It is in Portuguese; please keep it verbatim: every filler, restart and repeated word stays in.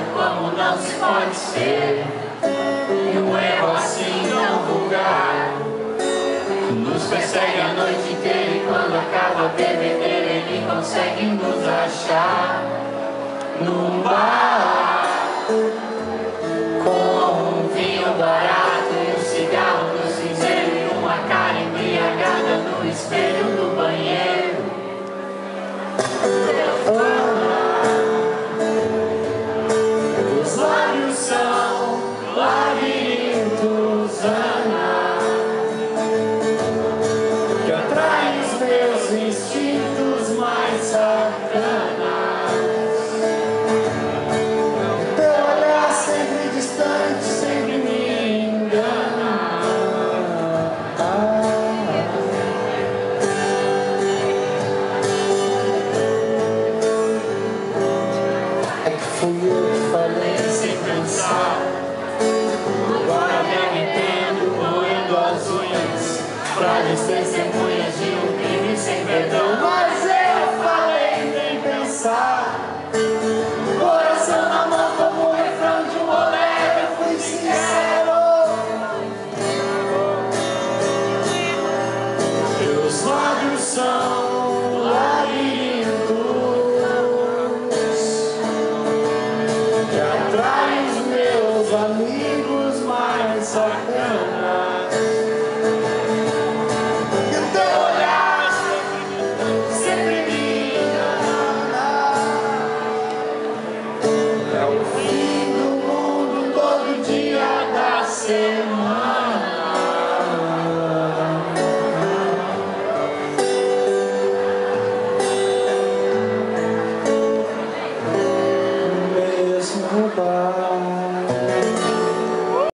como não se pode ser. E um erro assim tão vulgar nos persegue a noite inteira, e quando acaba a bebedeira ele consegue nos achar num bar com um vinho barato e um cigarro no cinzeiro e uma cara embriagada no espelho do banheiro. Os lábios são labirintos, Ana, que atraem os meus instintos mais sacanas. Teu olhar sempre distante, sempre me engana. É que fui eu que falei sem pensar. Agora eu me entendo, moendo as unhas, frases testemunhas de um crime sem perdão. Mas eu falei nem pensar. Coração na mão como o refrão de um bolero, eu fui sincero. Teus lábios são labirintos que atraem os meus amigos mais sacanas. E o teu olhar sempre me engana. É o fim do mundo todo dia da semana. Mesmo bar.